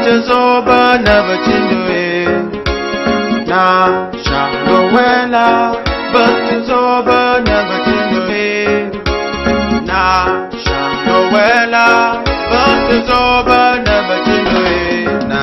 is over, never chinue. Na shangowela, but is over, never chinue. Na shangowela, but is over, never chinue. Na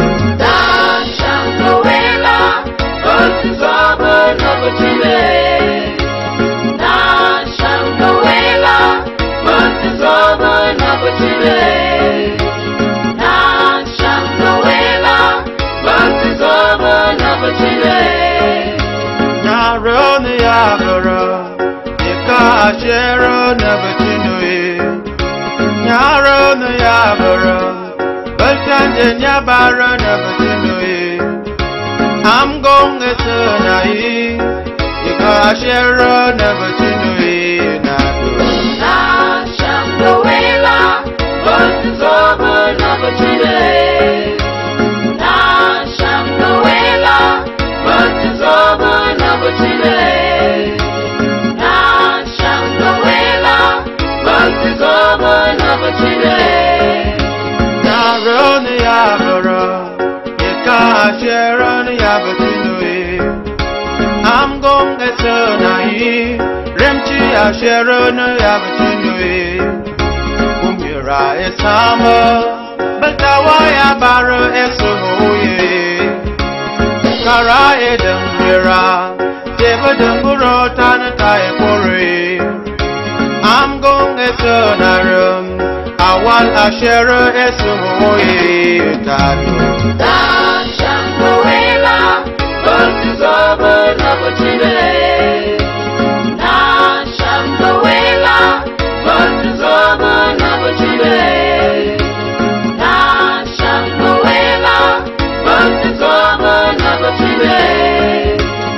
shangowela, but is over, never chinue. Na shangowela, but is over, never chinue. Na shangowela, but is over, never chinue. Na roni abara, yeka shero never chinue. Na roni abara, but and yabara never chinue. I'm going to tonight. You got share never chinue. Na shangowela, but is over, never chinue. Na shangowela, but is over, never chinue. Na shangowela, but is over, never chinue. Na roni abara, yeka share ni abatinue. I'm going to tonight. Remchi a share ni abatinue. Umira esama, baltawaya bara esohoye. Kara edemira, deva demburo tanata ekore. I'm going to tonight. Awal ashera esohoye tatu. Na shangowela, but is over, never chinue. Na shangowela, but is over, never chinue. Na shangowela, but is over, never chinue.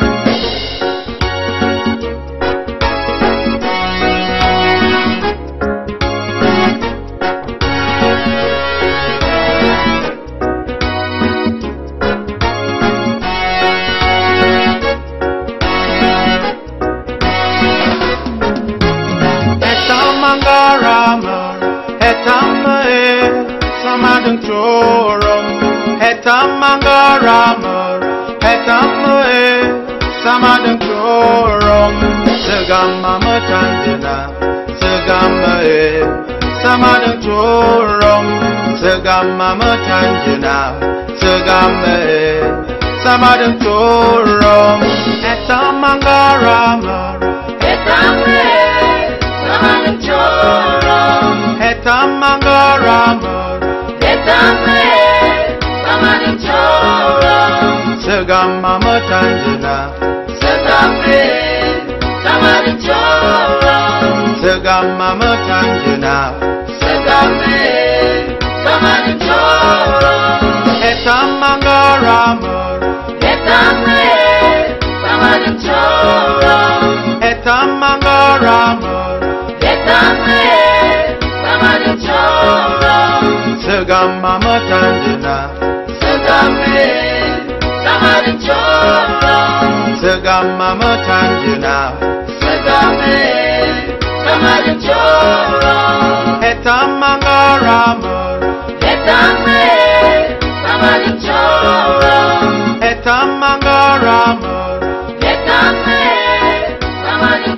Mangarama, hetama samadung chorom. Hetamangarama, hetama samadung chorom. Segama matandina, segama samadung chorom. Segama matandina, segama samadung chorom. Hetamangarama, hetama samadung chorom. Hetamangarama, hetama samadung chorom. segama matandina, segama samadung chorom. segama matandina, segama samadung chorom. Hetamangarama, hetama samadung chorom. Hetamangarama, hetama samadung chorom. segama matandina, segama samadung chorom. segama matandina, segama samadung chorom. Hetamangarama, hetama samadung chorom. Hetamangarama, hetama samadung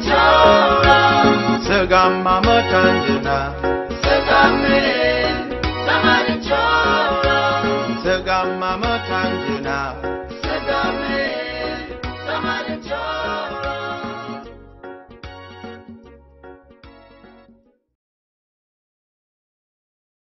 chorom. segama matandina, segama samadung